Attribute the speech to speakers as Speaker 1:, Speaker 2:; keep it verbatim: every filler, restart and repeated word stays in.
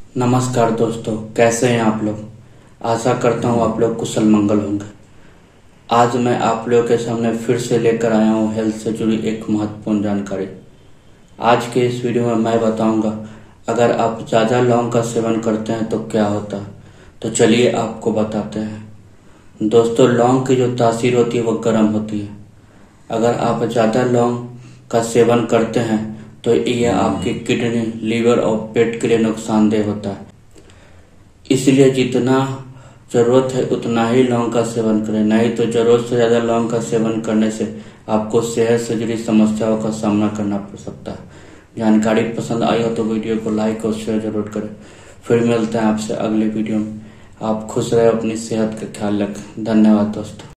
Speaker 1: नमस्कार दोस्तों, कैसे हैं आप लोग। आशा करता हूँ आप लोग कुशल मंगल होंगे। आज मैं आप लोगों के सामने फिर से लेकर आया हूँ हेल्थ से जुड़ी एक महत्वपूर्ण जानकारी। आज के इस वीडियो में मैं बताऊंगा अगर आप ज़्यादा लौंग का सेवन करते हैं तो क्या होता है। तो चलिए आपको बताते हैं। दोस्तों, लौंग की जो तासीर होती है वो गर्म होती है। अगर आप ज़्यादा लौंग का सेवन करते हैं तो यह आपकी किडनी, लीवर और पेट के लिए नुकसानदेह होता है। इसलिए जितना जरूरत है उतना ही लौंग का सेवन करें, नहीं तो जरूरत से ज्यादा लौंग का सेवन करने से आपको सेहत से जुड़ी समस्याओं का सामना करना पड़ सकता है। जानकारी पसंद आई हो तो वीडियो को लाइक और शेयर जरूर करें। फिर मिलते हैं आपसे अगले वीडियो में। आप खुश रहे, अपनी सेहत का ख्याल रखें। धन्यवाद दोस्तों।